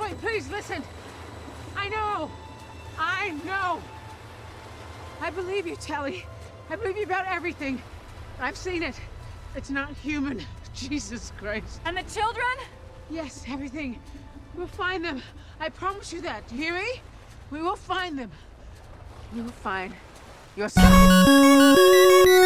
Telly, please listen. I know. I believe you, Telly. I believe you about everything. I've seen it. It's not human. Jesus Christ. And the children? Yes, everything. We'll find them. I promise you that. Do you hear me? We will find them. We will find your son.